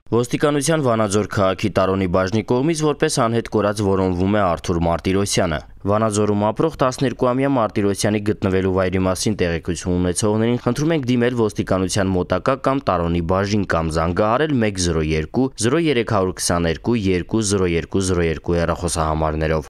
Ոստիկանության Վանաձոր քաղաքի Տարոնի բաժնի կողմից որպես անհետ կորած որոնվում է Արթուր Մարտիրոսյանը։ Վանաձորում ապրող 12-ամյա Մարտիրոսյանի գտնվելու վայրի մասին տեղեկություն ունեցողներին խնդրում ենք դիմել ոստիկանության մոտակա կամ Տարոնի բաժին կամ զանգահարել 102 0322 20202 հեռախոսահամարներով։